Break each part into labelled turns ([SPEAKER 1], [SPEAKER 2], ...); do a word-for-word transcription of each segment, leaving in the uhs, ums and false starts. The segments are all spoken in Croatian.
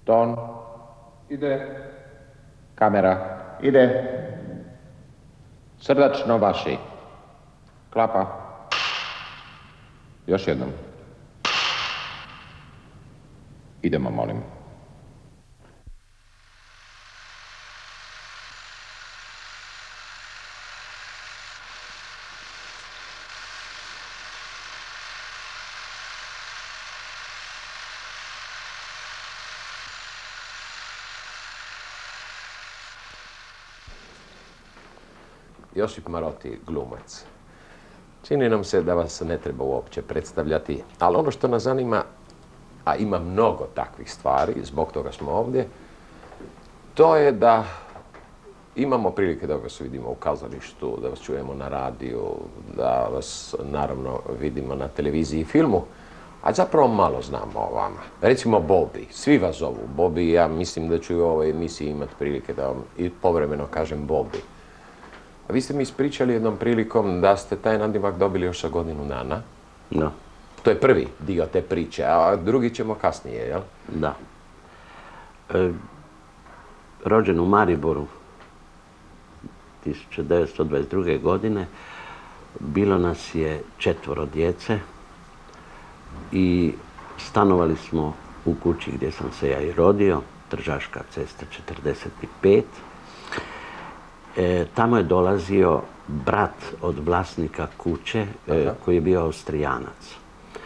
[SPEAKER 1] Ton.
[SPEAKER 2] Ide.
[SPEAKER 1] Kamera.
[SPEAKER 2] Ide.
[SPEAKER 1] Srdačno vaši. Klapa. Još jednom. Idemo, molim.
[SPEAKER 3] Josip Maroti, glumac. Čini nam se da vas ne treba uopće predstavljati, ali ono što nas zanima, a ima mnogo takvih stvari, zbog toga smo ovdje, to je da imamo prilike da vas vidimo u kazalištu, da vas čujemo na radiju, da vas naravno vidimo na televiziji i filmu, a zapravo malo znamo o vama. Recimo Bobby, svi vas zovu Bobby, ja mislim da ću u ovoj emisiji imati prilike da vam i povremeno kažem Bobby. A vi ste mi ispričali jednom prilikom da ste taj nadimak dobili još sa godinu dana.
[SPEAKER 4] Da.
[SPEAKER 3] To je prvi dio te priče, a drugi ćemo kasnije, jel?
[SPEAKER 4] Da. E, rođen u Mariboru tisuću devetsto dvadeset druge. godine, bilo nas je četvoro djece i stanovali smo u kući gdje sam se ja i rodio, Tržaška cesta četrdeset pet. E, tamo je dolazio brat od vlasnika kuće e, koji je bio Austrijanac.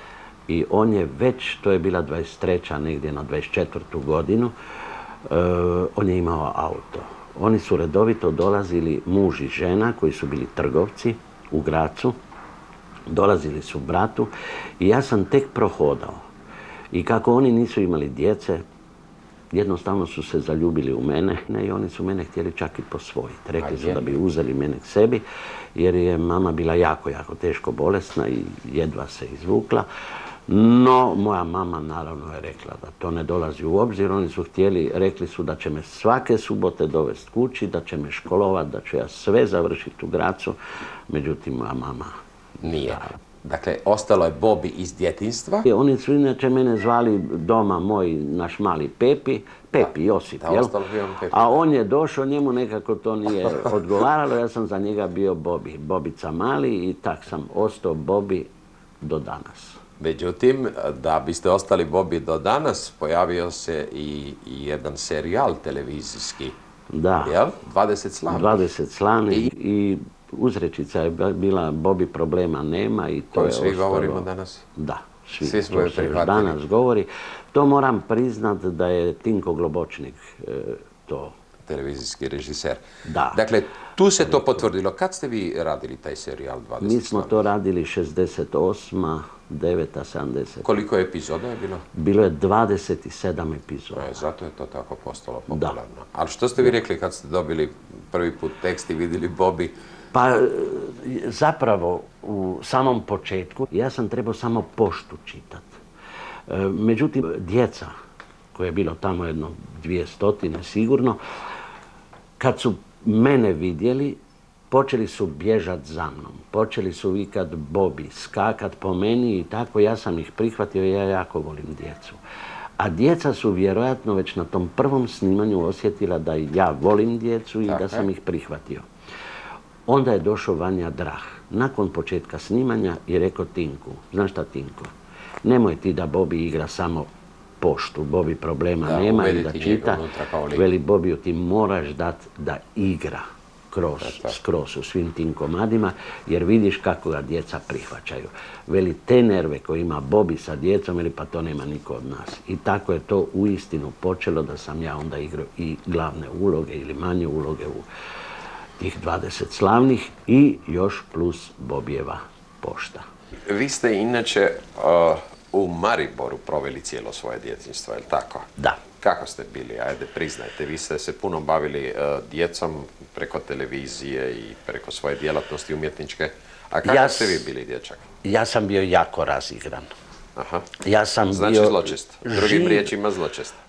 [SPEAKER 4] I on je već, to je bila dvadeset treća negdje na dvadeset četvrtu godinu, e, on je imao auto. Oni su redovito dolazili, muž i žena koji su bili trgovci u Grazu, dolazili su bratu i ja sam tek prohodao. I kako oni nisu imali djece, jednostavno su se zaljubili u mene i oni su mene htjeli čak i posvojiti. Rekli su da bi uzeli mene k sebi jer je mama bila jako, jako teško bolesna i jedva se izvukla. No, moja mama naravno je rekla da to ne dolazi u obzir. Oni su htjeli, rekli su da će me svake subote dovesti kući, da će me školovati, da ću ja sve završiti u Grazu. Međutim, moja mama
[SPEAKER 3] nije. Dakle, ostalo je Bobby iz djetinjstva.
[SPEAKER 4] Oni su inače mene zvali doma moj, naš mali Pepi, Pepi Josip, jel? A on je došao, njemu nekako to nije odgovaralo, ja sam za njega bio Bobby, Bobica mali i tak sam ostao Bobby do danas.
[SPEAKER 3] Međutim, da biste ostali Bobby do danas, pojavio se i jedan serijal televizijski.
[SPEAKER 4] Da.
[SPEAKER 3] Jel? dvadeset slavnih.
[SPEAKER 4] dvadeset slavnih i uzrečica je bila Bobby problema nema i to je ostalo.
[SPEAKER 3] Koju svi govorimo danas?
[SPEAKER 4] Da, svi,
[SPEAKER 3] svi smo je prihvatili.
[SPEAKER 4] Danas govori. To moram priznat da je Tinko Globočnik e, to.
[SPEAKER 3] Televizijski režiser.
[SPEAKER 4] Da.
[SPEAKER 3] Dakle, tu se to potvrdilo. Kad ste vi radili taj serijal dvadeset
[SPEAKER 4] Mi smo to radili šezdeset osma, deveta, sedamdeseta.
[SPEAKER 3] Koliko je epizoda je bilo?
[SPEAKER 4] Bilo je dvadeset sedam epizoda.
[SPEAKER 3] E, zato je to tako postalo popularno. Da. Ali što ste vi rekli kad ste dobili prvi put tekst i vidjeli Bobby?
[SPEAKER 4] Pa zapravo u samom početku ja sam trebao samo poštu čitati. Međutim, djeca, koje je bilo tamo jedno dvije stotine sigurno, kad su mene vidjeli, počeli su bježat za mnom. Počeli su vikat Bobby, skakat po meni i tako ja sam ih prihvatio i ja jako volim djecu. A djeca su vjerojatno već na tom prvom snimanju osjetila da ja volim djecu i da sam ih prihvatio. Onda je došao Vanja Drah, nakon početka snimanja i rekao Tinku, znaš šta Tinko, nemoj ti da Bobby igra samo poštu, Bobby problema nema i da čita, veli Bobby ti moraš dati da igra kroz, skroz u svim tim komadima, jer vidiš kako ga djeca prihvaćaju. Veli te nerve koje ima Bobby sa djecom, veli pa to nema niko od nas. I tako je to uistinu počelo da sam ja onda igrao i glavne uloge ili manje uloge u tih dvadeset slavnih i još plus Bobijeva pošta.
[SPEAKER 3] Vi ste inače uh, u Mariboru proveli cijelo svoje djetinjstvo, je li tako?
[SPEAKER 4] Da.
[SPEAKER 3] Kako ste bili? Ajde, priznajte. Vi ste se puno bavili uh, djecom preko televizije i preko svoje djelatnosti umjetničke. A kako ja, ste vi bili dječak?
[SPEAKER 4] Ja sam bio jako razigran.
[SPEAKER 3] Aha.
[SPEAKER 4] Ja sam
[SPEAKER 3] znači
[SPEAKER 4] bio
[SPEAKER 3] zločest. Drugim
[SPEAKER 4] živ,
[SPEAKER 3] riječima zločest.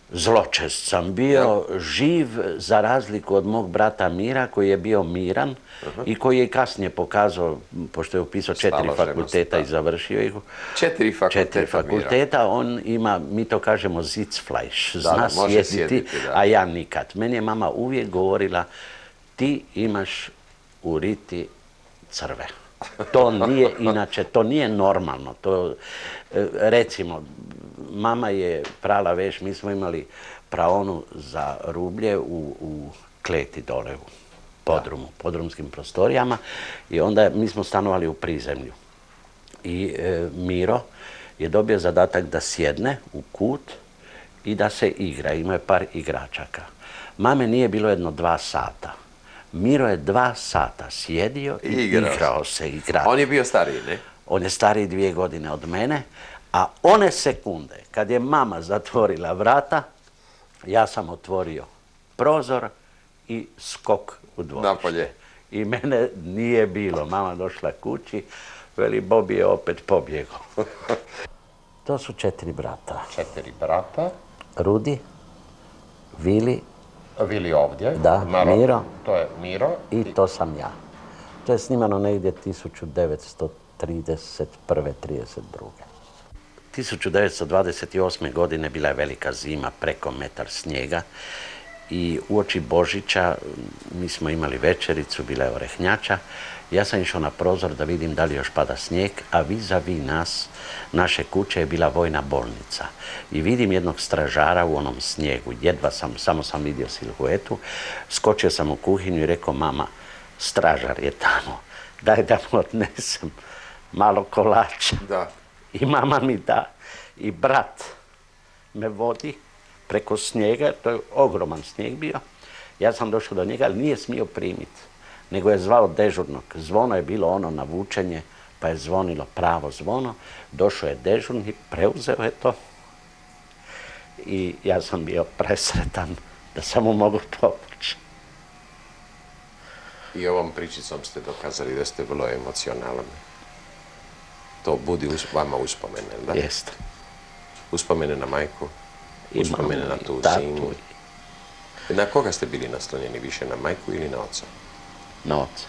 [SPEAKER 4] Zločest sam bio, živ za razliku od mog brata Mira koji je bio miran i koji je kasnije pokazao, pošto je upisao četiri fakulteta i završio ih.
[SPEAKER 3] Četiri fakulteta.
[SPEAKER 4] Četiri fakulteta, on ima, mi to kažemo Sitzfleisch, zna sjediti, a ja nikad. Meni je mama uvijek govorila, ti imaš u riti crve. To nije, inače, to nije normalno. To, recimo, mama je prala veš, mi smo imali praonu za rublje u, u kleti dole u podrumu, podrumskim prostorijama i onda mi smo stanovali u prizemlju. I e, Miro je dobio zadatak da sjedne u kut i da se igra. Imao je par igračaka. Mame nije bilo jedno dva sata. Miro je dva sata sjedio i igrao, igrao se igrao.
[SPEAKER 3] On je bio stariji, ne?
[SPEAKER 4] On je stariji dvije godine od mene, a one sekunde kad je mama zatvorila vrata, ja sam otvorio prozor i skok u dvorište.
[SPEAKER 3] Napolje.
[SPEAKER 4] I mene nije bilo. Mama došla kući, veli Bobi je opet pobjegao. To su četiri brata.
[SPEAKER 1] Četiri brata.
[SPEAKER 4] Rudi, Vili,
[SPEAKER 1] Vili ovdje.
[SPEAKER 4] Da,
[SPEAKER 1] Maro,
[SPEAKER 4] Miro.
[SPEAKER 1] To je Miro.
[SPEAKER 4] I to sam ja. To je snimano negdje tisuću devetsto trideset prve trideset druge tisuću devetsto dvadeset osme. godine bila je velika zima, preko metar snijega i uoči Božića mi smo imali večericu, bila je orehnjača. Ja sam išao na prozor da vidim da li još pada snijeg, a vis-a-vis nas, naše kuće je bila vojna bolnica. I vidim jednog stražara u onom snijegu, jedva sam, samo sam vidio siluetu. Skočio sam u kuhinju i rekao, mama, stražar je tamo, daj da mu odnesem malo kolača.
[SPEAKER 3] Da.
[SPEAKER 4] I mama mi da, i brat me vodi preko snijega, to je ogroman snijeg bio. Ja sam došao do njega, ali nije smio primiti, nego je zvao dežurnog. Zvono je bilo ono navučenje, pa je zvonilo pravo zvono. Došao je dežurni, preuzeo je to i ja sam bio presretan da sam mu mogu pomoći.
[SPEAKER 3] I ovom pričicom ste dokazali da ste vrlo emocionalni. To budi uz, vama uspomene, da?
[SPEAKER 4] Jeste.
[SPEAKER 3] Uspomene na majku,
[SPEAKER 4] I
[SPEAKER 3] uspomene
[SPEAKER 4] mamu,
[SPEAKER 3] na tu
[SPEAKER 4] i tatu.
[SPEAKER 3] zinu. Na koga ste bili naslonjeni više, na majku ili na oca?
[SPEAKER 4] Na oca.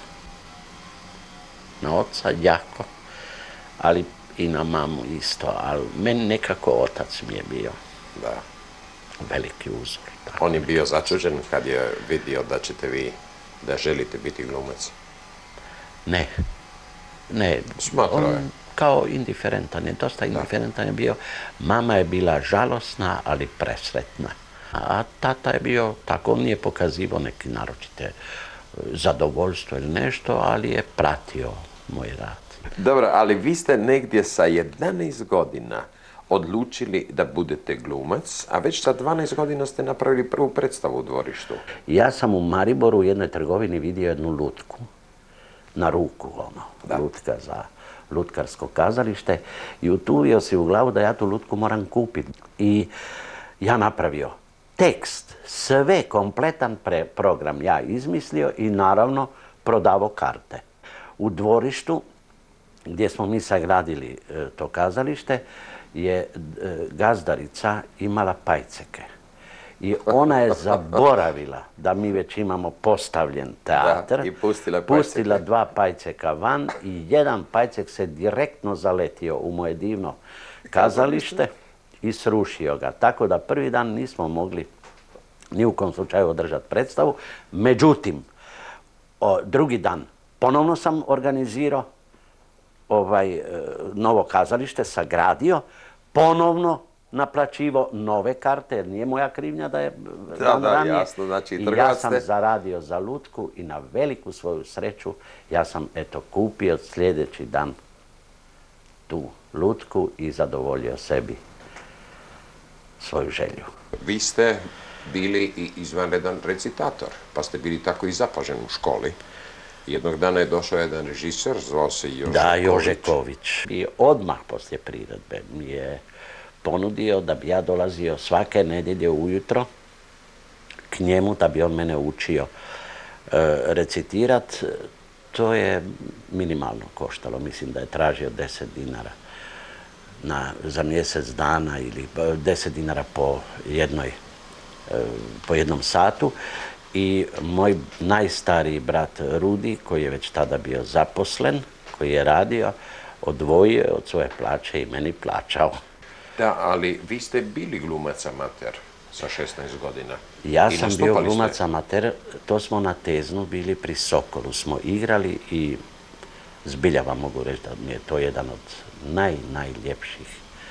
[SPEAKER 4] Na oca jako, ali i na mamu isto, ali meni nekako otac mi je bio
[SPEAKER 3] Da.
[SPEAKER 4] veliki uzor. Tako.
[SPEAKER 3] On je bio začuđen kad je vidio da ćete vi, da želite biti glumac.
[SPEAKER 4] Ne, ne.
[SPEAKER 3] Smatrao je.
[SPEAKER 4] On kao indiferentan je, dosta indiferentan je bio. Mama je bila žalosna, ali presretna. A tata je bio, tako, on nije pokazivao neki naročite zadovoljstvo ili nešto, ali je pratio moj rad.
[SPEAKER 3] Dobro, ali vi ste negdje sa jedanaest godina odlučili da budete glumac, a već sa dvanaest godina ste napravili prvu predstavu u dvorištu.
[SPEAKER 4] Ja sam u Mariboru u jednoj trgovini vidio jednu lutku, na ruku ono,
[SPEAKER 3] Da.
[SPEAKER 4] lutka za lutkarsko kazalište i utuvio si u glavu da ja tu lutku moram kupiti. I ja napravio tekst, sve, kompletan pre program ja izmislio i naravno prodavao karte. U dvorištu gdje smo mi sagradili e, to kazalište je e, gazdarica imala pajceke. I ona je zaboravila da mi već imamo postavljen teatr.
[SPEAKER 3] Da, i pustila
[SPEAKER 4] Pustila
[SPEAKER 3] pajceke.
[SPEAKER 4] dva pajceka van i jedan pajcek se direktno zaletio u moje divno kazalište i srušio ga. Tako da prvi dan nismo mogli ni u kom slučaju održati predstavu. Međutim, o, drugi dan ponovno sam organizirao ovaj, e, novo kazalište, sagradio, ponovno naplaćivao nove karte, jer nije moja krivnja da je
[SPEAKER 3] Da,
[SPEAKER 4] dan
[SPEAKER 3] da,
[SPEAKER 4] ranije.
[SPEAKER 3] jasno, znači
[SPEAKER 4] I ja
[SPEAKER 3] trgovac
[SPEAKER 4] sam
[SPEAKER 3] ste.
[SPEAKER 4] zaradio za lutku i na veliku svoju sreću ja sam eto kupio sljedeći dan tu lutku i zadovoljio sebi svoju želju.
[SPEAKER 3] Vi ste bili i izvanredan recitator, pa ste bili tako i zapažen u školi. Jednog dana je došao jedan režiser, zvao se Jože
[SPEAKER 4] Da,
[SPEAKER 3] Ković.
[SPEAKER 4] Jože Ković. I odmah poslije priredbe mi je ponudio da bi ja dolazio svake nedjelje ujutro k njemu da bi on mene učio e, recitirat. To je minimalno koštalo, mislim da je tražio deset dinara na, za mjesec dana ili deset dinara po jednoj po jednom satu. I moj najstariji brat Rudi, koji je već tada bio zaposlen, koji je radio, odvojio je od svoje plaće i meni plaćao.
[SPEAKER 3] Da, ali vi ste bili glumac amater sa šesnaest godina.
[SPEAKER 4] Ja sam bio glumac amater, to smo na Teznu bili, pri Sokolu smo igrali i zbilja vam mogu reći da mi je to jedan od naj, najljepših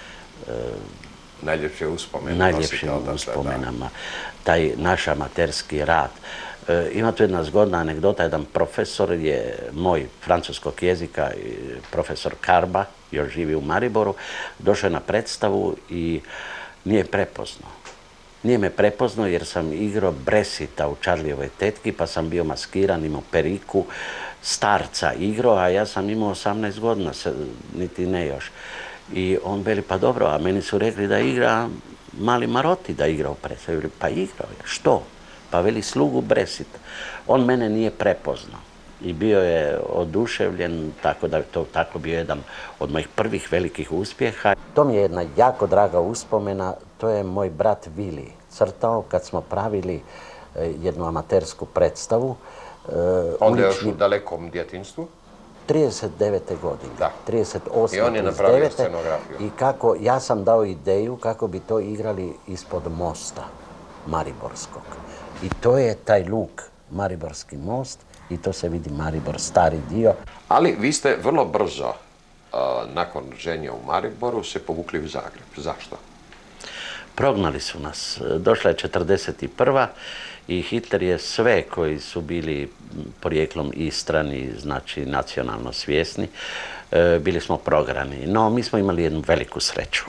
[SPEAKER 3] najljepše uspomene.
[SPEAKER 4] Najljepšim uspomenama. Taj naš amaterski rad. Ima tu jedna zgodna anegdota, jedan profesor je moj francuskog jezika, profesor Karba, još živi u Mariboru, došao je na predstavu i nije prepoznao. Nije me prepoznao jer sam igrao Bresita u Čarlijevoj tetki, pa sam bio maskiran, imao periku, starca igrao, a ja sam imao osamnaest godina, niti ne još. I on veli, pa dobro, a meni su rekli da igra Mali Maroti, da igra u predstavi. Pa igrao je, što? Pa veli, slugu Bresita. On mene nije prepoznao i bio je oduševljen, tako da je to tako bio jedan od mojih prvih velikih uspjeha. To mi je jedna jako draga uspomena, to je moj brat Vili crtao kad smo pravili jednu amatersku predstavu.
[SPEAKER 3] Onda još u dalekom djetinjstvu?
[SPEAKER 4] trideset devete godine.
[SPEAKER 3] Da.
[SPEAKER 4] trideset osme
[SPEAKER 3] I on je napravio scenografiju.
[SPEAKER 4] I kako, ja sam dao ideju kako bi to igrali ispod mosta Mariborskog. I to je taj luk, Mariborski most, i to se vidi Maribor, stari dio.
[SPEAKER 3] Ali vi ste vrlo brzo, nakon ženja u Mariboru, se povukli u Zagreb. Zašto?
[SPEAKER 4] Prognali su nas. Došla je četrdeset prva i Hitler je sve koji su bili porijeklom Istrani, znači nacionalno svjesni, bili smo prognani. No, mi smo imali jednu veliku sreću.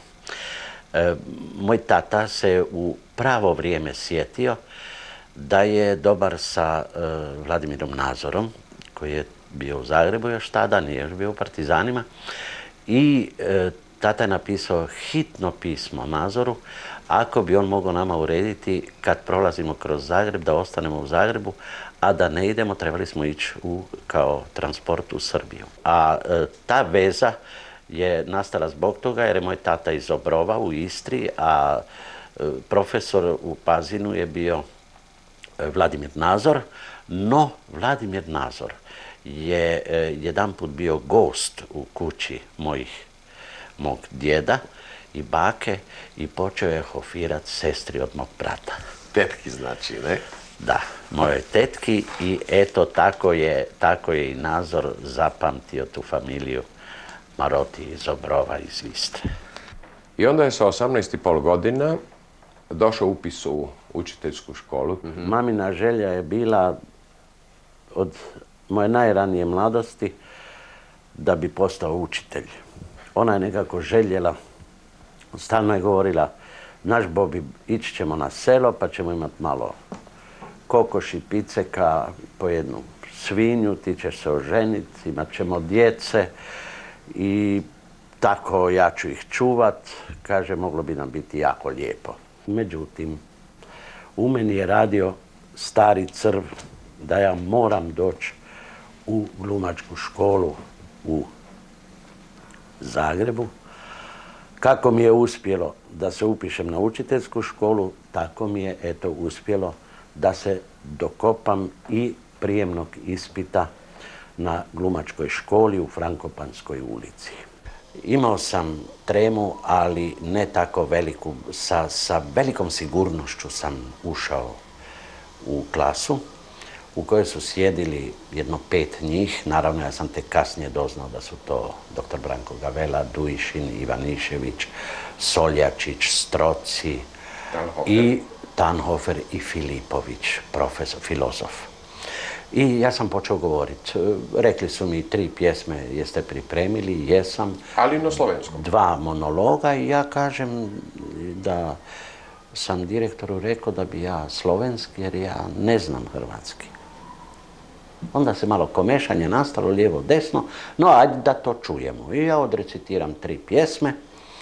[SPEAKER 4] Moj tata se u pravo vrijeme sjetio da je dobar sa Vladimirom Nazorom, koji je bio u Zagrebu još tada, nije još bio u Partizanima, i tata je napisao hitno pismo Nazoru, ako bi on mogao nama urediti kad prolazimo kroz Zagreb, da ostanemo u Zagrebu, a da ne idemo, trebali smo ići u, kao transport u Srbiju. A e, ta veza je nastala zbog toga jer je moj tata iz Obrova u Istri, a e, profesor u Pazinu je bio e, Vladimir Nazor, no Vladimir Nazor je e, jedanput bio gost u kući mojih, mog djeda i bake i počeo je hofirat sestri od mog brata.
[SPEAKER 3] Tetki znači, ne?
[SPEAKER 4] Da, mojoj tetki i eto tako je, tako je i Nazor zapamtio tu familiju Maroti iz Obrova, iz Istre.
[SPEAKER 3] I onda je sa osamnaest i pol godina došao upis u učiteljsku školu.
[SPEAKER 4] Mm-hmm. Mamina želja je bila od moje najranije mladosti da bi postao učitelj. Ona je nekako željela, stalno je govorila, naš Bobi, ići ćemo na selo pa ćemo imati malo kokoši, piceka, po jednu svinju, ti ćeš se oženiti, imat ćemo djece i tako ja ću ih čuvat. Kaže, moglo bi nam biti jako lijepo. Međutim, u meni je radio stari crv da ja moram doći u glumačku školu u Zagrebu. Kako mi je uspjelo da se upišem na učiteljsku školu, tako mi je eto uspjelo da se dokopam i prijemnog ispita na glumačkoj školi u Frankopanskoj ulici. Imao sam tremu, ali ne tako veliku. Sa, sa velikom sigurnošću sam ušao u klasu u kojoj su sjedili jedno pet njih. Naravno, ja sam tek kasnije doznao da su to doktor Branko Gavela, Dujišin, Ivanišević, Soljačić, Stroci
[SPEAKER 3] Tanhofer.
[SPEAKER 4] i Tanhofer i Filipović, profesor, filozof. I ja sam počeo govoriti. Rekli su mi tri pjesme, jeste pripremili, jesam.
[SPEAKER 3] Ali na slovenskom.
[SPEAKER 4] Dva monologa i ja kažem da sam direktoru rekao da bi ja slovenski jer ja ne znam hrvatski. Onda se malo komešanje nastalo, lijevo, desno, no ajde da to čujemo. I ja odrecitiram tri pjesme.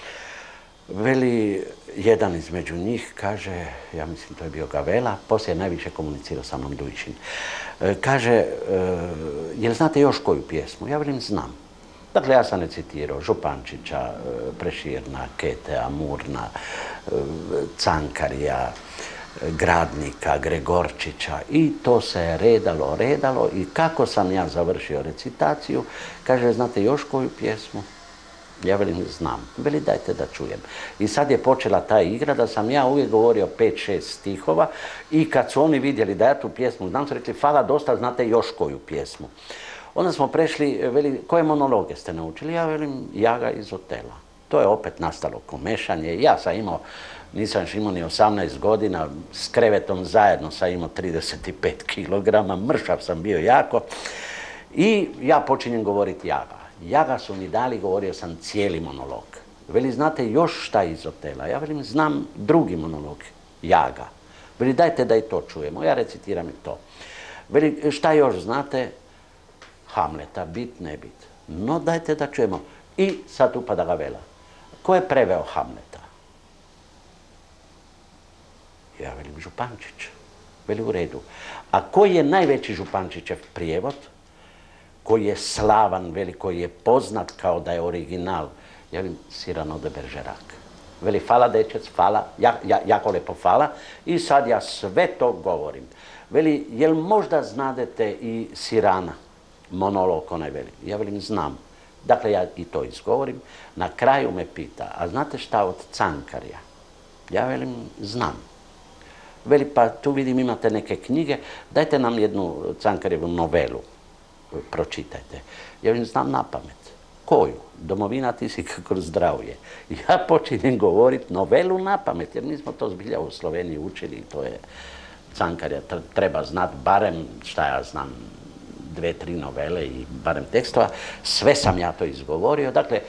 [SPEAKER 4] Veli, jedan između njih kaže, ja mislim to je bio Gavela, poslije je najviše komunicirao sa mnom Dujišin. Kaže, jel znate još koju pjesmu? Ja velim, znam. Dakle, ja sam recitirao Župančića, Preširna, Ketea, Murna, Cankarija, Gradnika, Gregorčića i to se je redalo, redalo i kako sam ja završio recitaciju, kaže, znate još koju pjesmu? Ja velim, znam. Veli, dajte da čujem. I sad je počela ta igra da sam ja uvijek govorio pet šest stihova i kad su oni vidjeli da ja tu pjesmu znam, su rekli, hvala, dosta, znate još koju pjesmu. Onda smo prešli, veli, koje monologe ste naučili? Ja velim, Jaga iz Otela. To je opet nastalo komešanje. Ja sam imao, nisam još imao ni osamnaest godina, s krevetom zajedno sam imao trideset pet kilograma, mršav sam bio jako. I ja počinjem govoriti Jaga. Jaga su mi dali, govorio sam cijeli monolog. Veli, znate još šta iz Otela? Ja velim, znam drugi monolog, Jaga. Veli, dajte da i to čujemo. Ja recitiram i to. Veli, šta još znate? Hamleta, bit, ne bit. No, dajte da čujemo. I sad upada Gavela. Ko je preveo Hamleta? Ja velim, Župančić. Veli, u redu. A koji je najveći Župančićev prijevod? Koji je slavan, veli, koji je poznat kao da je original? Ja velim, Cyrano de Bergerac. Veli, fala dečec, fala, ja, ja, jako lepo fala. I sad ja sve to govorim. Veli, jel možda znadete i Sirana? Monolog onaj, veli. Ja velim, znam. Dakle, ja i to izgovorim. Na kraju me pita, a znate šta od Cankarja? Ja velim, znam. Veli, pa tu vidim imate neke knjige, dajte nam jednu Cankarjevu novelu, pročitajte. Ja velim, znam na pamet. Koju? Domovina ti si kako zdravlje. Ja počinjem govoriti novelu na pamet, jer mi smo to zbilja u Sloveniji učili i to je Cankarja, treba znati barem, šta ja znam, dve, tri novele i barem tekstova. Sve sam ja to izgovorio. Dakle,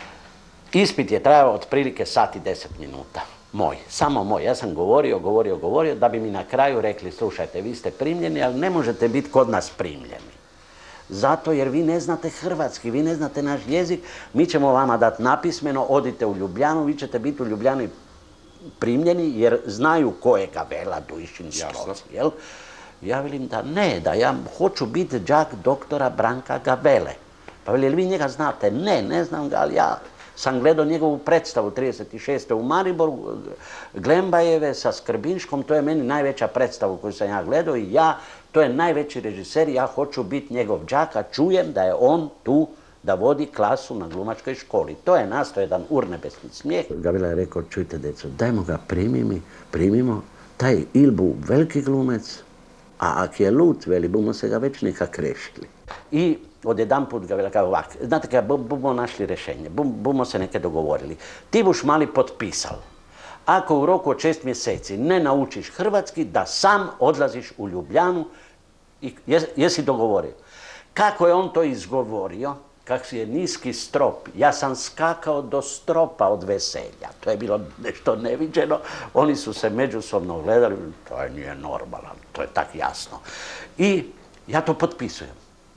[SPEAKER 4] ispit je trajao otprilike sat i deset minuta. Moj, samo moj. Ja sam govorio, govorio, govorio, da bi mi na kraju rekli, slušajte, vi ste primljeni, ali ne možete biti kod nas primljeni. Zato jer vi ne znate hrvatski, vi ne znate naš jezik, mi ćemo vama dati napismeno, odite u Ljubljanu, vi ćete biti u Ljubljani primljeni, jer znaju ko je Gavela, Dušin, Sloc, jel? Ja velim da ne, da ja hoću biti đak doktora Branka Gavele. Pa veli, jel vi njega znate? Ne, ne znam ga, ali ja sam gledao njegovu predstavu trideset šeste u Mariboru, Glembajeve sa Skrbinškom, to je meni najveća predstava koju sam ja gledao i ja, to je najveći režiser, ja hoću biti njegov đak, a čujem da je on tu da vodi klasu na glumačkoj školi. To je nastao jedan urnebesni smijeh. Gavela je rekao, čujte deco, dajmo ga primimi, primimo, taj il bu veliki glumec, a ak je lut, veli, bomo se ga već nekak rešili. I odjedan put Gavela kao ovak, znate kaj, bomo našli rešenje, bomo se neke dogovorili. Ti buš mali potpisal, ako u roku od šest mjeseci ne naučiš hrvatski, da sam odlaziš u Ljubljanu, i jesi dogovorio. Kako je on to izgovorio, kak je niski strop, ja sam skakao do stropa od veselja. To je bilo nešto neviđeno. Oni su se međusobno gledali, to je nije normalno, to je tak jasno. I ja to potpisujem.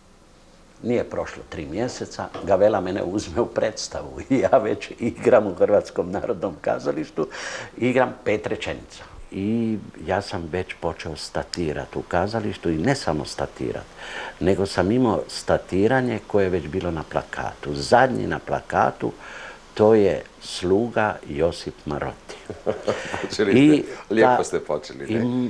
[SPEAKER 4] Nije prošlo tri mjeseca, Gavela mene uzme u predstavu i ja već igram u Hrvatskom narodnom kazalištu, igram pet rečenica. I ja sam već počeo statirati u kazalištu i ne samo statirati, nego sam imao statiranje koje je već bilo na plakatu. Zadnji na plakatu, to je Sluga Josip Maroti.
[SPEAKER 3] I lijepo ste počeli.
[SPEAKER 4] I, uh,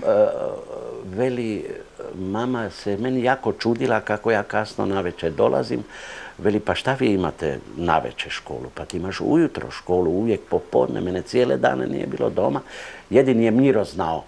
[SPEAKER 4] veli, mama se meni jako čudila kako ja kasno navečer dolazim. Veli, pa šta vi imate navečer školu? Pa ti imaš ujutro školu, uvijek popodne, mene cijele dane nije bilo doma. Jedini je Miro znao.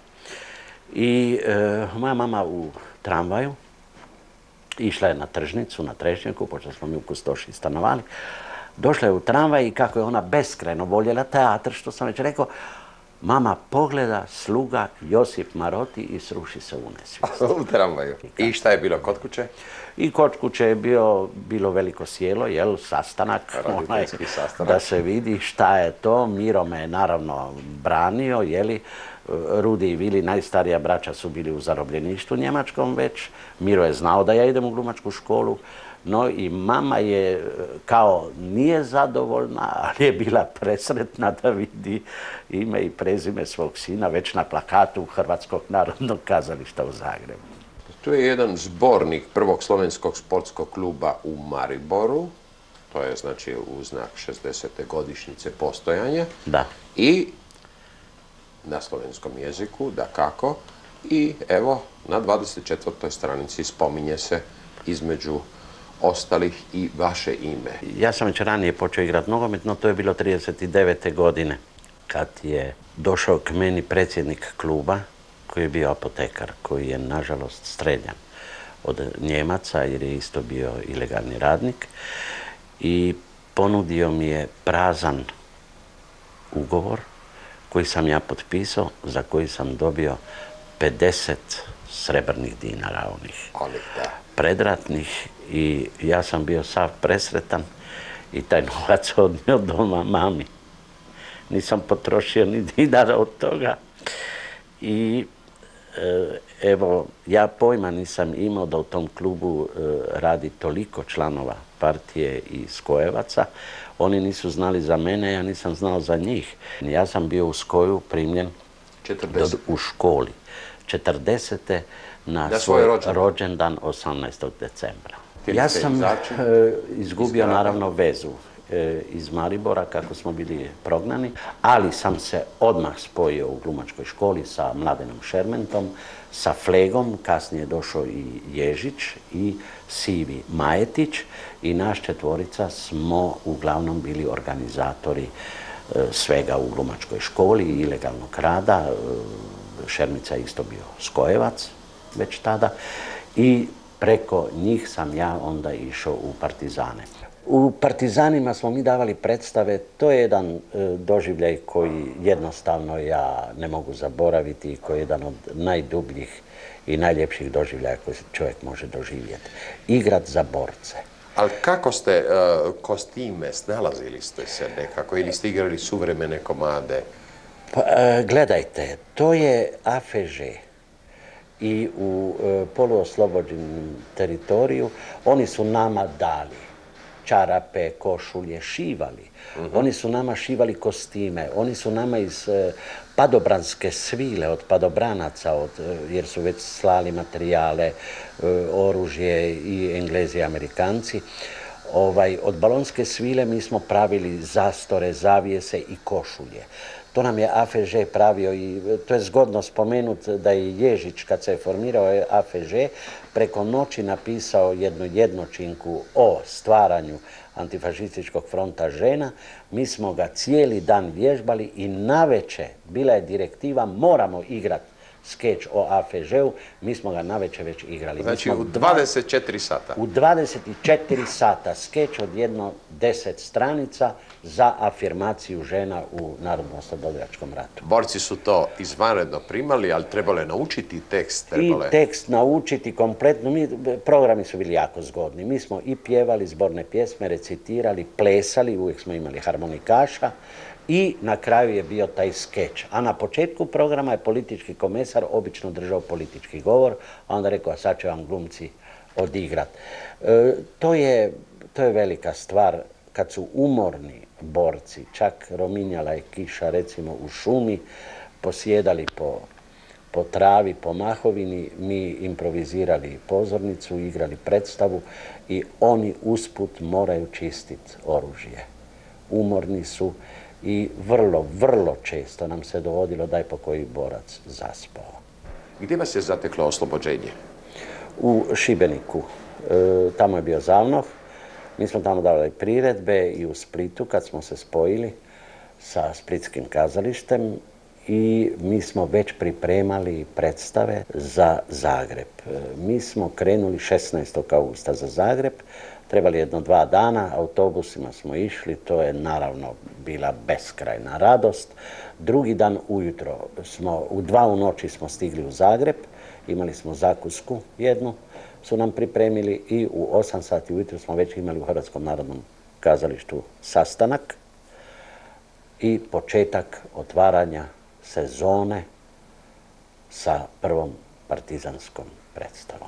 [SPEAKER 4] I e, moja mama u tramvaju išla je na tržnicu, na Trešnjaku, pošto smo mi u Kustoši stanovali. Došla je u tramvaj i kako je ona beskrajno voljela teatr, što sam već rekao, mama pogleda Sluga Josip Maroti i sruši se u nesvijest.
[SPEAKER 3] U tramvaju. I šta je bilo kod kuće?
[SPEAKER 4] I kod kuće je bio, bilo veliko sjelo, jel, sastanak, onaj,
[SPEAKER 3] sastanak,
[SPEAKER 4] da se vidi šta je to. Miro me je naravno branio, jeli, Rudi i Vili, najstarija braća, su bili u zarobljeništvu njemačkom već. Miro je znao da ja idem u glumačku školu. No i mama je kao nije zadovoljna, ali je bila presretna da vidi ime i prezime svog sina već na plakatu Hrvatskog narodnog kazališta u Zagrebu.
[SPEAKER 3] Tu je jedan zbornik prvog slovenskog sportskog kluba u Mariboru, to je znači u znak šezdesete godišnjice postojanja.
[SPEAKER 4] Da.
[SPEAKER 3] I na slovenskom jeziku, da kako. I evo, na dvadeset četvrtoj stranici spominje se između ostalih i vaše ime.
[SPEAKER 4] Ja sam već ranije počeo igrati nogomet, no to je bilo trideset devete godine kad je došao k meni predsjednik kluba koji je bio apotekar, koji je nažalost streljan od Njemaca jer je isto bio ilegalni radnik i ponudio mi je prazan ugovor koji sam ja potpisao, za koji sam dobio pedeset srebrnih dinara onih predratnih i ja sam bio sav presretan i taj novac odnio doma mami. Nisam potrošio ni dinara od toga i evo, ja pojma nisam imao da u tom klubu radi toliko članova partije i Skojevaca. Oni nisu znali za mene, ja nisam znao za njih. Ja sam bio u Skoju primljen u školi četrdesete na svoj rođendan osamnaestog decembra. Ja sam izgubio naravno vezu iz Maribora kako smo bili prognani, ali sam se odmah spojio u glumačkoj školi sa Mladenom Šermentom, sa Flegom, kasnije došao i Ježić i Sivi Majetić i naš četvorica smo uglavnom bili organizatori svega u glumačkoj školi, ilegalnog rada. Šermica je isto bio Skojevac već tada i preko njih sam ja onda išao u Partizane. U Partizanima smo mi davali predstave, to je jedan doživljaj koji jednostavno ja ne mogu zaboraviti i koji je jedan od najdubljih i najljepših doživljaja koje čovjek može doživjeti. Igrat za borce.
[SPEAKER 3] Ali kako ste kostime, snalazili ste se nekako ili ste igrali suvremene komade?
[SPEAKER 4] Pa, gledajte, to je A F Ž i u poluoslobođenom teritoriju oni su nama dali čarape, košulje, šivali. Oni su nama šivali kostime, oni su nama iz padobranske svile, od padobranaca, jer su već slali materijale, oružje i Englezi i Amerikanci. Od balonske svile mi smo pravili zastore, zavijese i košulje. To nam je A F Ž pravio i to je zgodno spomenuti da je Ježić, kad se je formirao A F Ž, preko noći napisao jednu jednočinku o stvaranju antifašističkog fronta žena. Mi smo ga cijeli dan vježbali i navečer bila je direktiva moramo igrati skeč o A F Ž-u, mi smo ga navečer već igrali.
[SPEAKER 3] Znači u dvadeset četiri sata?
[SPEAKER 4] U dvadeset četiri sata, skeč od jedno deset stranica za afirmaciju žena u Narodnooslobodilačkom ratu.
[SPEAKER 3] Borci su to izvanredno primali, ali trebalo je naučiti tekst.
[SPEAKER 4] I tekst naučiti kompletno. Programi su bili jako zgodni. Mi smo i pjevali zborne pjesme, recitirali, plesali, uvijek smo imali harmonikaša. I na kraju je bio taj skeč. A na početku programa je politički komesar obično držao politički govor, a onda rekao, a sad će vam glumci odigrati. To je velika stvar kad su umorni borci, čak rominjala je kiša recimo u šumi, posjedali po travi, po mahovini, mi improvizirali pozornicu, igrali predstavu i oni usput moraju čistiti oružje. Umorni su. I vrlo, vrlo često nam se dovodilo da je po koji borac zaspao.
[SPEAKER 3] Gdje vas je zateklo oslobođenje?
[SPEAKER 4] U Šibeniku. Tamo je bio Zavnov. Mi smo tamo davali priredbe i u Splitu kad smo se spojili sa Splitskim kazalištem i mi smo već pripremali predstave za Zagreb. Mi smo krenuli šesnaestog augusta za Zagreb. Trebali jedno dva dana, autobusima smo išli, to je naravno bila beskrajna radost. Drugi dan ujutro, smo, u dva u noći smo stigli u Zagreb, imali smo zakusku jednu, su nam pripremili i u osam sati ujutro smo već imali u Hrvatskom narodnom kazalištu sastanak i početak otvaranja sezone sa prvom partizanskom predstavom.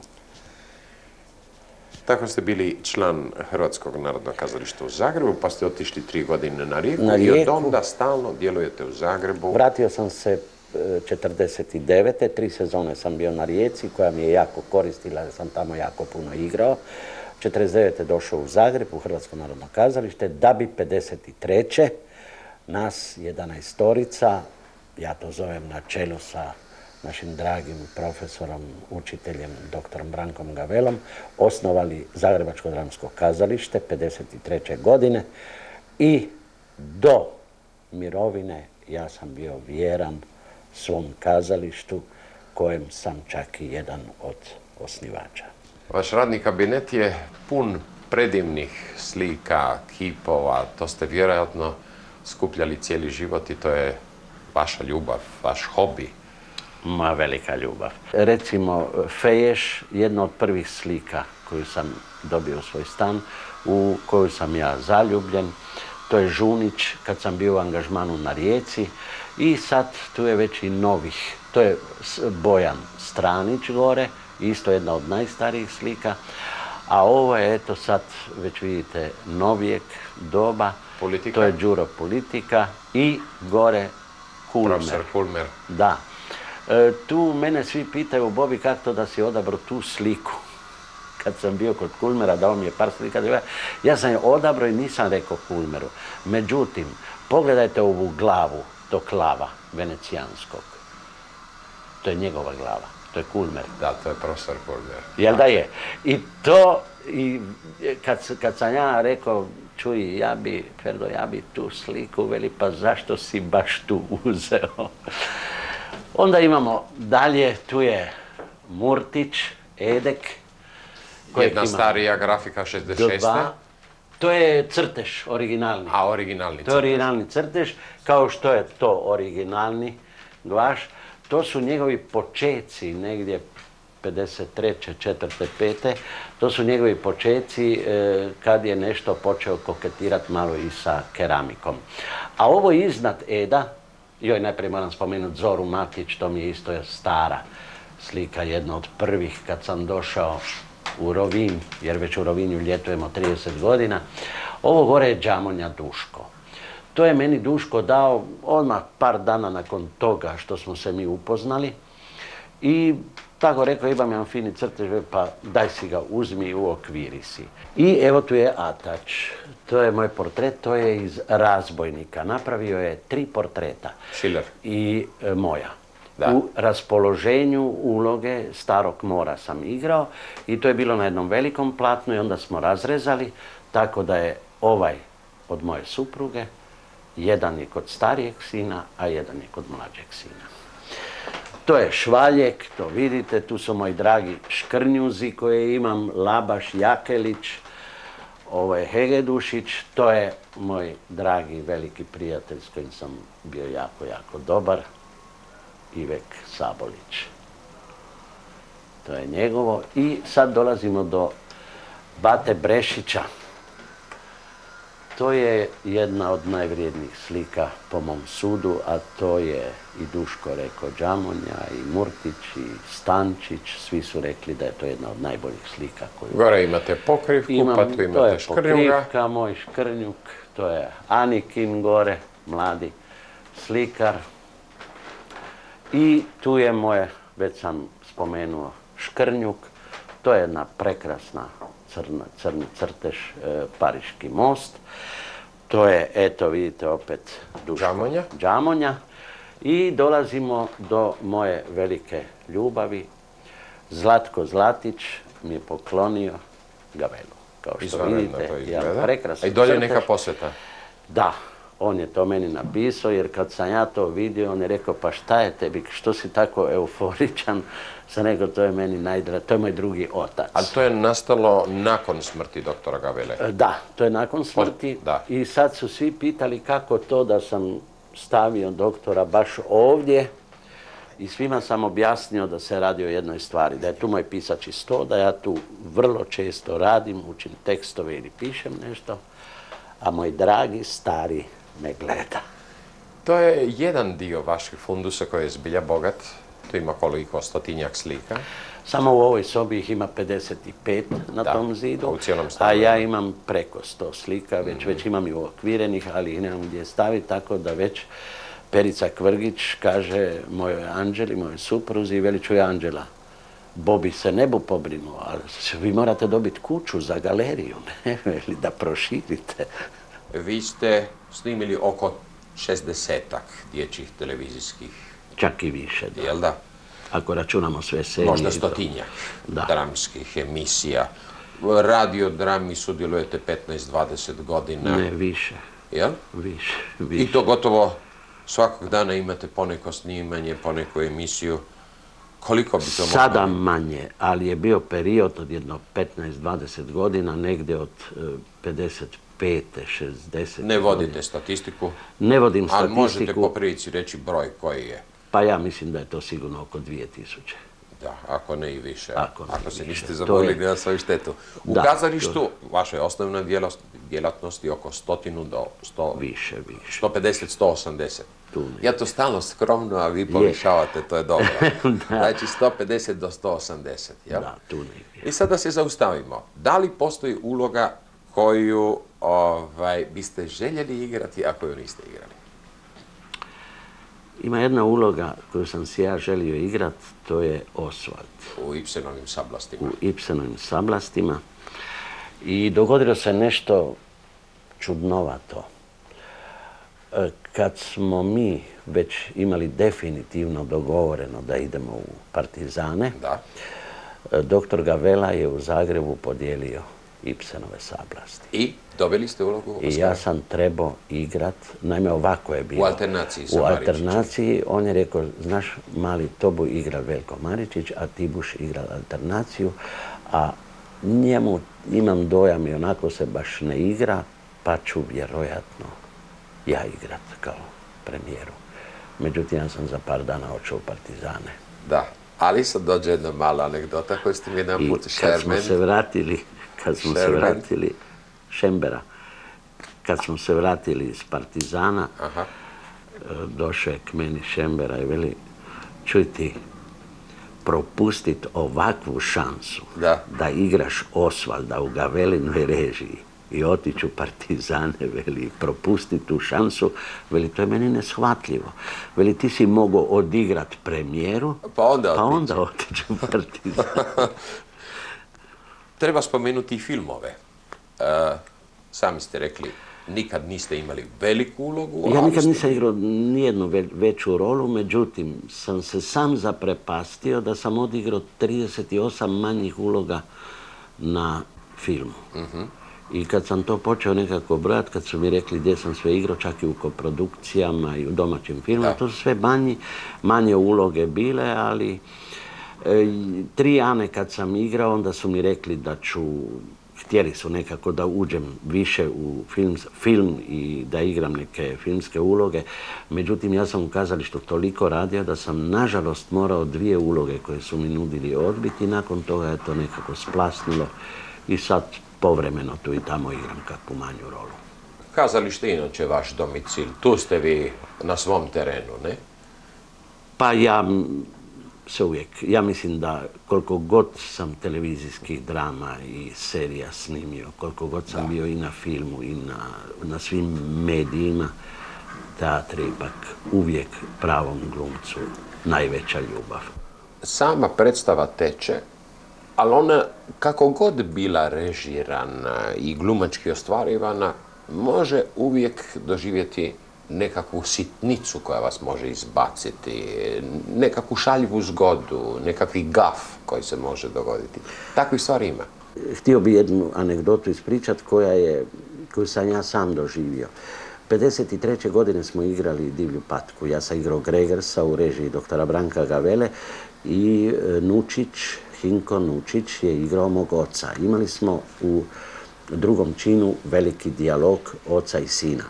[SPEAKER 3] Tako ste bili član Hrvatskog narodnog kazališta u Zagrebu, pa ste otišli tri godine na Rijeku,
[SPEAKER 4] na Rijeku.
[SPEAKER 3] I od onda stalno djelujete u Zagrebu.
[SPEAKER 4] Vratio sam se četrdeset devete tri sezone sam bio na Rijeci, koja mi je jako koristila, jer sam tamo jako puno igrao. četrdeset devete došao u Zagreb, u Hrvatsko narodno kazalište, da bi pedeset treće nas jedanaestorica ja to zovem na čelu sa našim dragim profesorom, učiteljem, doktorom Brankom Gavelom, osnovali Zagrebačko dramsko kazalište pedeset treće godine i do mirovine ja sam bio vjeran svom kazalištu, kojem sam čak i jedan od osnivača.
[SPEAKER 3] Vaš radni kabinet je pun predivnih slika, kipova, to ste vjerojatno skupljali cijeli život i to je vaša ljubav, vaš hobi.
[SPEAKER 4] Ma, velika ljubav. Recimo, Feješ, jedna od prvih slika koju sam dobio u svoj stan, u koju sam ja zaljubljen. To je Žunić, kad sam bio u angažmanu na Rijeci. I sad tu je već i novih. To je Bojan Stranić gore, isto jedna od najstarijih slika. A ovo je, eto sad, već vidite, novijeg doba.
[SPEAKER 3] Politika.
[SPEAKER 4] To je Đuro Politika i gore Kulmer.
[SPEAKER 3] Profesor Kulmer.
[SPEAKER 4] Da. E, tu mene svi pitaju, Bobi, kako to da si odabrao tu sliku? Kad sam bio kod Kulmera, dao mi je par slika. Ja sam je odabrao i nisam rekao Kulmeru. Međutim, pogledajte ovu glavu tog lava venecijanskog. To je njegova glava. To je Kulmer.
[SPEAKER 3] Da, to je profesor Kulmer.
[SPEAKER 4] Jel da je? I to, i kad, kad sam ja rekao, čuj, ja bi, Ferdo, ja bi tu sliku, veli, pa zašto si baš tu uzeo? Onda imamo dalje, tu je Murtić, Edek.
[SPEAKER 3] Jedna starija grafika šezdeset šeste.
[SPEAKER 4] Dva. To je crtež, originalni.
[SPEAKER 3] A, originalni crtež.
[SPEAKER 4] To je originalni crtež, kao što je to originalni gvaš. To su njegovi počeci, negdje pedeset treće, četvrte, pete. To su njegovi počeci e, kad je nešto počeo koketirati malo i sa keramikom. A ovo iznad Eda, joj, najprije moram spomenuti Zoru Matić, to mi je isto stara slika, jedna od prvih kad sam došao u Rovinj, jer već u Rovinju ljetujemo trideset godina. Ovo gore je Đamonja Duško. To je meni Duško dao odmah par dana nakon toga što smo se mi upoznali. I tako rekao, imam jedan fini crtež, pa daj si ga, uzmi i uokviri si. I evo tu je Atač. To je moj portret, to je iz Razbojnika. Napravio je tri portreta.
[SPEAKER 3] Schiller.
[SPEAKER 4] I e, moja.
[SPEAKER 3] Da.
[SPEAKER 4] U raspoloženju uloge Starog mora sam igrao i to je bilo na jednom velikom platnu i onda smo razrezali, tako da je ovaj od moje supruge, jedan je kod starijeg sina, a jedan je kod mlađeg sina. To je Švaljek, to vidite, tu su moji dragi škrnjuzi koje imam, Labaš, Jakelić, ovo je Hegedušić, to je moj dragi veliki prijatelj s kojim sam bio jako, jako dobar, Ivek Sabolić. To je njegovo. I sad dolazimo do Bate Brešića. To je jedna od najvrijednijih slika po mom sudu, a to je i Duško rekao Đamonja, i Murtić, i Stančić. Svi su rekli da je to jedna od najboljih slika koju...
[SPEAKER 3] Gore imate pokrivku,
[SPEAKER 4] Imam,
[SPEAKER 3] pa tu imate
[SPEAKER 4] to je
[SPEAKER 3] Škrnjuga.
[SPEAKER 4] pokrivka, moj Škrnjuk, to je Anikin gore, mladi slikar. I tu je moje, već sam spomenuo, Škrnjuk. To je jedna prekrasna crna, crni crtež, e, Pariški most. To je, eto vidite opet, Duško
[SPEAKER 3] Đamonja.
[SPEAKER 4] Đamonja. I dolazimo do moje velike ljubavi. Zlatko Zlatić mi je poklonio Gavelu. Kao što
[SPEAKER 3] Izvanredno
[SPEAKER 4] vidite,
[SPEAKER 3] to
[SPEAKER 4] jedan
[SPEAKER 3] izgleda.
[SPEAKER 4] prekrasan
[SPEAKER 3] A i dolje
[SPEAKER 4] crtež.
[SPEAKER 3] neka posveta.
[SPEAKER 4] Da, on je to meni napisao, jer kad sam ja to vidio, on je rekao, pa šta je tebi, što si tako euforičan? Sam rekao, to je meni najdra, to je moj drugi otac.
[SPEAKER 3] Ali to je nastalo nakon smrti doktora Gavele.
[SPEAKER 4] E, Da, to je nakon smrti.
[SPEAKER 3] Da.
[SPEAKER 4] I sad su svi pitali kako to da sam stavio doktora baš ovdje. I svima sam objasnio da se radi o jednoj stvari, da je tu moj pisači sto, da ja tu vrlo često radim, učim tekstove ili pišem nešto, a moj dragi stari me gleda.
[SPEAKER 3] To je jedan dio vaših fundusa koji je zbilja bogat. Tu ima koliko, stotinjak slika.
[SPEAKER 4] Samo u ovoj sobi ih ima pedeset pet na
[SPEAKER 3] Da,
[SPEAKER 4] tom zidu,
[SPEAKER 3] a u cijelom
[SPEAKER 4] a
[SPEAKER 3] stanu
[SPEAKER 4] ja
[SPEAKER 3] ima.
[SPEAKER 4] imam preko sto slika, već, već imam i uokvirenih, ali ih nemam gdje staviti, tako da već Perica Kvrgić kaže mojoj Anđeli, mojoj supruzi, veli čuj Anđela, Bobi se ne bu pobrinuo, ali vi morate dobiti kuću za galeriju, ne, veli da proširite.
[SPEAKER 3] Vi ste snimili oko šezdesetak dječjih televizijskih,
[SPEAKER 4] Čak i više, da.
[SPEAKER 3] jel da?
[SPEAKER 4] Ako računamo sve serije.
[SPEAKER 3] Možda
[SPEAKER 4] i to.
[SPEAKER 3] stotinjak
[SPEAKER 4] Da.
[SPEAKER 3] dramskih emisija. Radio drami sudjelujete petnaest dvadeset godina.
[SPEAKER 4] Ne, više,
[SPEAKER 3] Jel?
[SPEAKER 4] više, više.
[SPEAKER 3] I to gotovo svakog dana imate poneko snimanje, poneku emisiju. Koliko bi to moglo
[SPEAKER 4] Sada
[SPEAKER 3] biti?
[SPEAKER 4] manje, ali je bio period od jedno petnaest dvadeset godina, negdje od e, pedeset pete, šezdeset.
[SPEAKER 3] Ne vodite statistiku,
[SPEAKER 4] Ne vodim
[SPEAKER 3] ali možete
[SPEAKER 4] statistiku,
[SPEAKER 3] po prilici reći broj koji je.
[SPEAKER 4] pa ja mislim da je to sigurno oko dvije tisuće.
[SPEAKER 3] Da, ako ne i više.
[SPEAKER 4] Ako ne i
[SPEAKER 3] Ako se
[SPEAKER 4] više.
[SPEAKER 3] niste
[SPEAKER 4] To
[SPEAKER 3] zaboravili
[SPEAKER 4] je-
[SPEAKER 3] na svoju štetu. U
[SPEAKER 4] Da,
[SPEAKER 3] kazalištu, vaša je osnovna djelos- djelatnost je oko stotinu do sto,
[SPEAKER 4] Više, više.
[SPEAKER 3] sto pedeset, sto osamdeset.
[SPEAKER 4] Tu negdje.
[SPEAKER 3] Ja to stalno skromno, a vi povišavate, to je dobro.
[SPEAKER 4] Da.
[SPEAKER 3] Znači sto pedeset do sto osamdeset, jel?
[SPEAKER 4] Da, tu negdje.
[SPEAKER 3] I sad da se zaustavimo. Da li postoji uloga koju ovaj, biste željeli igrati, a koju niste igrali?
[SPEAKER 4] Ima jedna uloga koju sam si ja želio igrat, to je Oswald
[SPEAKER 3] U Ibsenovim sablastima.
[SPEAKER 4] u Ibsenovim sablastima. I dogodilo se nešto čudnovato. E, Kad smo mi već imali definitivno dogovoreno da idemo u Partizane,
[SPEAKER 3] Da.
[SPEAKER 4] e, doktor Gavela je u Zagrebu podijelio Ibsenove sablasti.
[SPEAKER 3] I dobili ste ulogu
[SPEAKER 4] I ja sam trebao igrat, naime ovako je bilo.
[SPEAKER 3] U alternaciji sa
[SPEAKER 4] U
[SPEAKER 3] Maričićem.
[SPEAKER 4] alternaciji, on je rekao, znaš, mali, Tobu igra Veljko Maričić, a ti buš igra alternaciju, a njemu imam dojam i onako se baš ne igra, pa ću vjerojatno ja igrat kao premijeru. Međutim, ja sam za par dana očeo u Partizane.
[SPEAKER 3] Da. Ali sad dođe jedna mala anegdota koju ste mi jedan
[SPEAKER 4] I
[SPEAKER 3] put
[SPEAKER 4] kad smo
[SPEAKER 3] Sherman.
[SPEAKER 4] se vratili, kad smo se
[SPEAKER 3] Sherman.
[SPEAKER 4] vratili, Šembera, kad smo se vratili iz Partizana,
[SPEAKER 3] Aha.
[SPEAKER 4] e, došao je k meni Šembera i veli, čuj ti, propustit ovakvu šansu
[SPEAKER 3] Da.
[SPEAKER 4] da igraš Osvalda u Gavelinoj režiji i otići u Partizane, veli, propustit tu šansu, veli, to je meni neshvatljivo. Veli, ti si mogao odigrat premijeru,
[SPEAKER 3] Pa onda
[SPEAKER 4] pa
[SPEAKER 3] otići.
[SPEAKER 4] onda otići u Partizan.
[SPEAKER 3] Treba spomenuti i filmove. E, sami ste rekli, nikad niste imali veliku ulogu.
[SPEAKER 4] Ja
[SPEAKER 3] ali
[SPEAKER 4] nikad
[SPEAKER 3] ste-
[SPEAKER 4] nisam igrao nijednu ve- veću rolu, međutim, sam se sam zaprepastio da sam odigrao trideset osam manjih uloga na filmu. I kad sam to počeo nekako brojati, kad su mi rekli gdje sam sve igrao, čak i u koprodukcijama i u domaćim filmima,
[SPEAKER 3] Da.
[SPEAKER 4] to su sve manji, manje uloge bile, ali e, tri Ane kad sam igrao, onda su mi rekli da ću, htjeli su nekako da uđem više u film, film i da igram neke filmske uloge. Međutim, ja sam u kazalištu toliko radio da sam nažalost morao dvije uloge koje su mi nudili odbiti i nakon toga je to nekako splasnulo i sad povremeno tu i tamo igram kakvu manju rolu.
[SPEAKER 3] Kazalište je inače vaš domicil. Tu ste vi na svom terenu, ne?
[SPEAKER 4] Pa ja m, se uvijek, ja mislim da koliko god sam televizijskih drama i serija snimio, koliko god sam bio i na filmu i na, na svim medijima, teatr je ipak uvijek pravom glumcu najveća ljubav.
[SPEAKER 3] Sama predstava teče, ali ona, kako god bila režirana i glumački ostvarivana, može uvijek doživjeti nekakvu sitnicu koja vas može izbaciti, nekakvu šaljivu zgodu, nekakvi gaf koji se može dogoditi. Takvih stvari ima.
[SPEAKER 4] Htio bi jednu anegdotu ispričat koja je, koju sam ja sam doživio. pedeset treće godine smo igrali Divlju patku. Ja sam igrao Gregersa u režiji doktora Branka Gavele i e, Nučić, Hinko Nučić je igrao mog oca. Imali smo u drugom činu veliki dijalog oca i sina.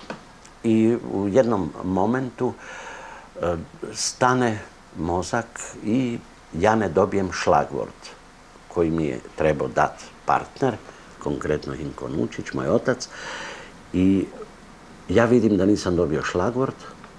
[SPEAKER 4] I u jednom momentu e, stane mozak i ja ne dobijem šlagvort koji mi je trebao dati partner, konkretno Hinko Nučić, moj otac, i ja vidim da nisam dobio šlagvort,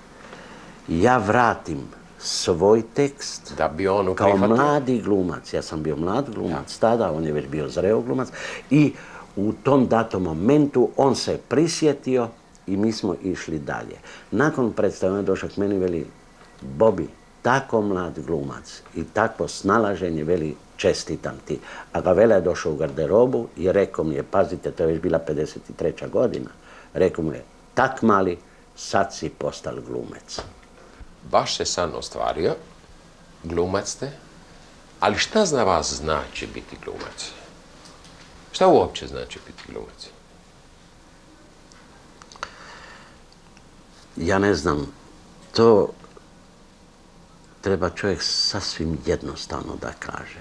[SPEAKER 4] ja vratim svoj tekst
[SPEAKER 3] Da bi on
[SPEAKER 4] kao
[SPEAKER 3] prihvatio.
[SPEAKER 4] mladi glumac. Ja sam bio mlad glumac tada, on je već bio zreo glumac i u tom datom momentu on se prisjetio i mi smo išli dalje. Nakon predstave on je došao k meni i veli, Bobi, tako mlad glumac i takvo snalaženje, veli, čestitam ti. A Gavela je došao u garderobu i rekao mi je, pazite, to je već bila pedeset treća godina, rekao mu je, tak mali, sad si postal glumec.
[SPEAKER 3] Baš se san ostvario, glumac ste, ali šta za vas znači biti glumac? Šta uopće znači biti glumac?
[SPEAKER 4] Ja ne znam, to treba čovjek sasvim jednostavno da kaže.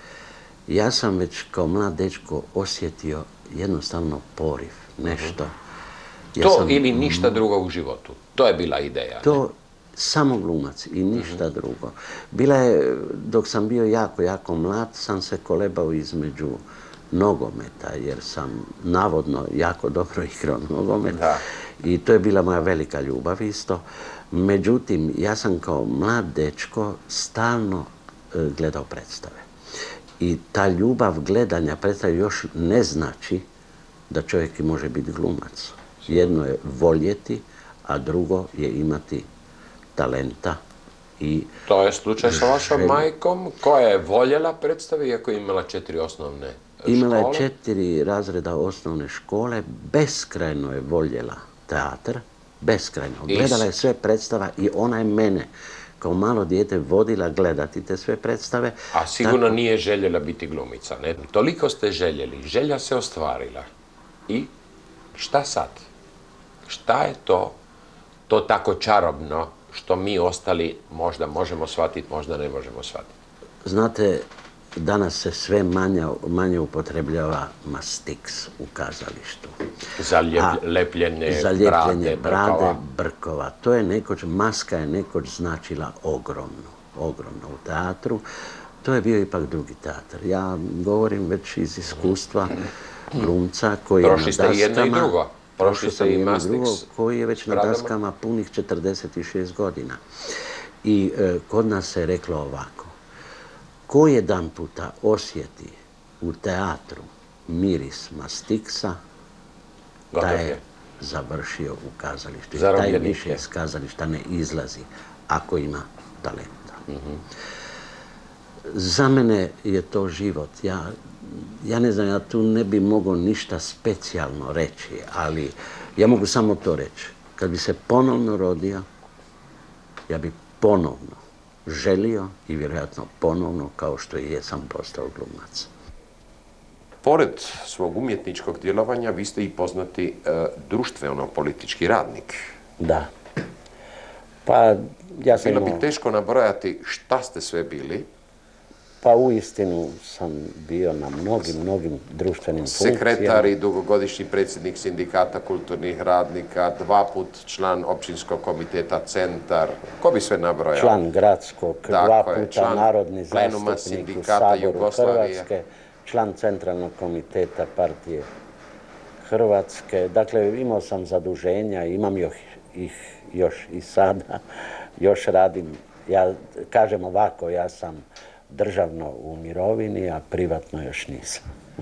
[SPEAKER 4] Ja sam već kao mlad dečko osjetio jednostavno poriv, nešto. Ja
[SPEAKER 3] To
[SPEAKER 4] sam,
[SPEAKER 3] ili ništa drugo u životu. To je bila ideja.
[SPEAKER 4] To
[SPEAKER 3] ne?
[SPEAKER 4] samo glumac i ništa drugo. Bila je, dok sam bio jako, jako mlad, sam se kolebao između nogometa, jer sam navodno jako dobro igrao nogomet.
[SPEAKER 3] Da.
[SPEAKER 4] I to je bila moja velika ljubav isto. Međutim, ja sam kao mlad dečko stalno e, gledao predstave. I ta ljubav gledanja predstave još ne znači da čovjek i može biti glumac. Jedno je voljeti, a drugo je imati talenta i...
[SPEAKER 3] To je slučaj sa vašom
[SPEAKER 4] želju.
[SPEAKER 3] majkom koja je voljela predstave, iako je imala četiri osnovne škole.
[SPEAKER 4] Imala je četiri razreda osnovne škole, beskrajno je voljela teatr, beskrajno. Gledala je sve predstava i ona je mene kao malo dijete vodila gledati te sve predstave.
[SPEAKER 3] A sigurno nije željela biti glumica, ne? Toliko ste željeli, želja se ostvarila. I šta sad? Šta je to, to tako čarobno, što mi ostali možda možemo shvatiti, možda ne možemo shvatiti?
[SPEAKER 4] Znate, danas se sve manje, manje upotrebljava mastiks u kazalištu.
[SPEAKER 3] Za ljep, lepljenje
[SPEAKER 4] Za ljepljenje
[SPEAKER 3] brade,
[SPEAKER 4] brade,
[SPEAKER 3] brkova.
[SPEAKER 4] brkova. To je nekoć, maska je nekoć značila ogromno, ogromno u teatru. To je bio ipak drugi teatr. Ja govorim već iz iskustva glumca koji je na
[SPEAKER 3] Prošli ste i jedno i
[SPEAKER 4] daskama...
[SPEAKER 3] drugo. Prošli ste i
[SPEAKER 4] jedno i drugo,
[SPEAKER 3] mastiks
[SPEAKER 4] koji je već na
[SPEAKER 3] bradama.
[SPEAKER 4] daskama punih četrdeset šest godina. I e, kod nas se reklo ovako. Ko jedan puta osjeti u teatru miris mastiksa, da
[SPEAKER 3] Gotov
[SPEAKER 4] je
[SPEAKER 3] je.
[SPEAKER 4] završio u kazalištu. I taj
[SPEAKER 3] Zarobljenik
[SPEAKER 4] više
[SPEAKER 3] je.
[SPEAKER 4] iz kazališta ne izlazi ako ima talenta. Za mene je to život. Ja, ja ne znam, ja tu ne bi mogao ništa specijalno reći, ali ja mogu samo to reći. Kad bi se ponovno rodio, ja bi ponovno želio i vjerojatno ponovno, kao što i jesam, postao glumac.
[SPEAKER 3] Pored svog umjetničkog djelovanja, vi ste i poznati e, društveno-politički radnik.
[SPEAKER 4] Da. Pa ja sam
[SPEAKER 3] Bilo
[SPEAKER 4] imao,
[SPEAKER 3] bi teško nabrojati šta ste sve bili.
[SPEAKER 4] pa uistinu sam bio na mnogim, mnogim društvenim funkcijama.
[SPEAKER 3] Sekretar i dugogodišnji predsjednik sindikata kulturnih radnika, dva put član općinskog komiteta Centar. Ko bi sve nabrojao?
[SPEAKER 4] Član gradskog,
[SPEAKER 3] Tako
[SPEAKER 4] dva
[SPEAKER 3] je,
[SPEAKER 4] puta
[SPEAKER 3] član
[SPEAKER 4] narodni
[SPEAKER 3] plenuma
[SPEAKER 4] zastupnik u
[SPEAKER 3] sindikata
[SPEAKER 4] Saboru
[SPEAKER 3] Jugoslavije.
[SPEAKER 4] Hrvatske, član centralnog komiteta partije Hrvatske. Dakle, imao sam zaduženja, imam ih, ih još i sada, još radim. Ja kažem ovako, ja sam državno u mirovini, a privatno još nisam.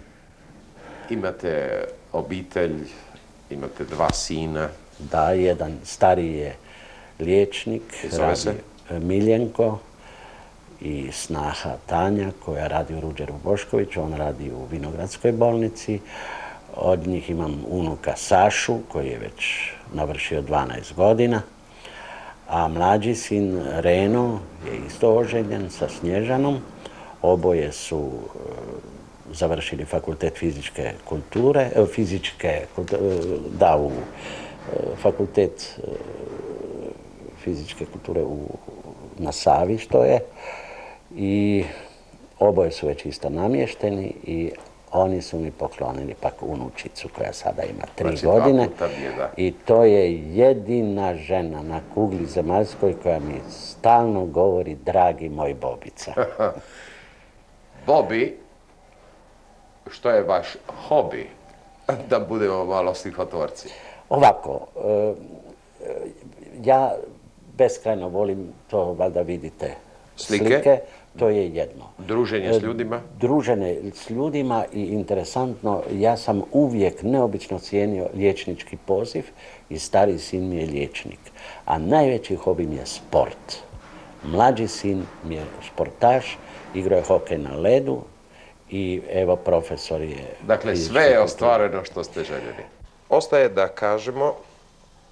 [SPEAKER 3] Imate obitelj, imate dva sina.
[SPEAKER 4] Da, jedan stariji je liječnik,
[SPEAKER 3] Zove se?
[SPEAKER 4] radi Miljenko, i snaha Tanja koja radi u Ruđeru Boškoviću, on radi u Vinogradskoj bolnici. Od njih imam unuka Sašu koji je već navršio dvanaest godina, a mlađi sin Reno je isto oženjen sa Snježanom. Oboje su e, završili fakultet fizičke kulture, e, fizičke, kultu- e, da, u e, fakultet e, fizičke kulture u, na Savi, što je. I oboje su već isto namješteni i oni su mi poklonili pak unučicu koja sada ima tri
[SPEAKER 3] Znači, dva
[SPEAKER 4] godine.
[SPEAKER 3] puta bijeda.
[SPEAKER 4] I to je jedina žena na kugli zemaljskoj koja mi stalno govori dragi moj Bobica.
[SPEAKER 3] Bobi, što je vaš hobi? Da budemo malo stihotvorci.
[SPEAKER 4] Ovako, e, ja beskrajno volim, to valjda vidite,
[SPEAKER 3] Slike.
[SPEAKER 4] slike, to je jedno.
[SPEAKER 3] Druženje s ljudima?
[SPEAKER 4] Druženje s ljudima i interesantno, ja sam uvijek neobično cijenio liječnički poziv i stari sin mi je liječnik. A najveći hobi mi je sport. Mlađi sin mi je športaš, igrao je hokej na ledu i evo profesor je...
[SPEAKER 3] Dakle,
[SPEAKER 4] fizičke
[SPEAKER 3] sve je
[SPEAKER 4] kulture.
[SPEAKER 3] ostvareno što ste željeli. Ostaje da kažemo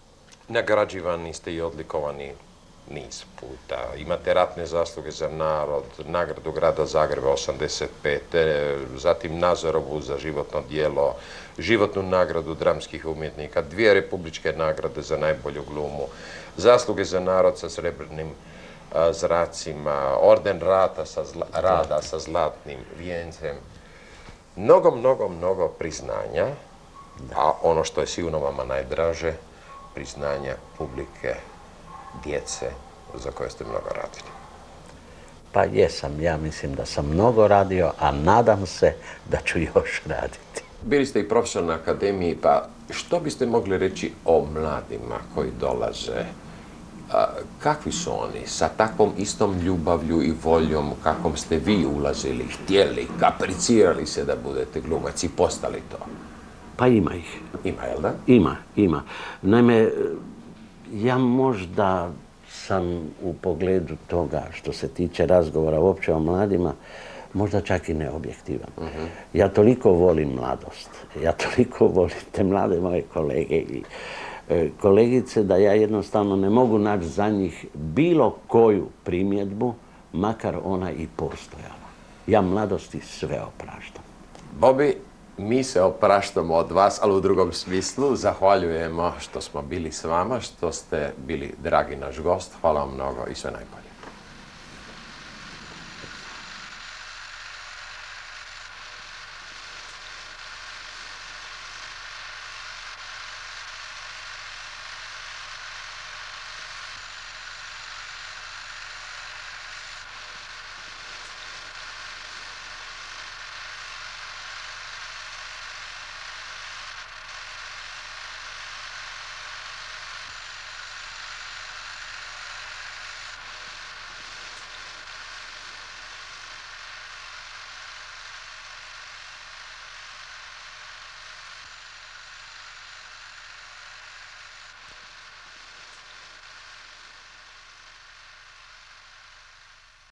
[SPEAKER 3] Nagrađivani ste i odlikovani niz puta. Imate ratne zasluge za narod, nagradu grada Zagreba osamdeset pete, zatim Nazorovu za životno djelo, životnu nagradu dramskih umjetnika, dvije republičke nagrade za najbolju glumu, zasluge za narod sa srebrnim a, zracima, orden rata sa zla, rada sa zlatnim vijencem. Mnogo, mnogo, mnogo priznanja, a ono što je sigurno vama najdraže, priznanja publike, djece za koje ste mnogo radili.
[SPEAKER 4] Pa jesam, ja mislim da sam mnogo radio, a nadam se da ću još raditi.
[SPEAKER 3] Bili ste i profesor na akademiji, pa što biste mogli reći o mladima koji dolaze? A, kakvi su oni sa takvom istom ljubavlju i voljom kakvom ste vi ulazili, htjeli, kapricirali se da budete glumac i postali to?
[SPEAKER 4] Pa ima ih.
[SPEAKER 3] Ima, jel da?
[SPEAKER 4] Ima, ima. Naime, ja možda sam u pogledu toga što se tiče razgovora uopće o mladima, možda čak i neobjektivan. Uh-huh. Ja toliko volim mladost, ja toliko volim te mlade moje kolege i e, kolegice da ja jednostavno ne mogu naći za njih bilo koju primjedbu, makar ona i postojala. Ja mladosti sve opraštam.
[SPEAKER 3] Bobby, mi se opraštamo od vas, ali u drugom smislu. Zahvaljujemo što smo bili s vama, što ste bili dragi naš gost. Hvala vam mnogo i sve najbolje.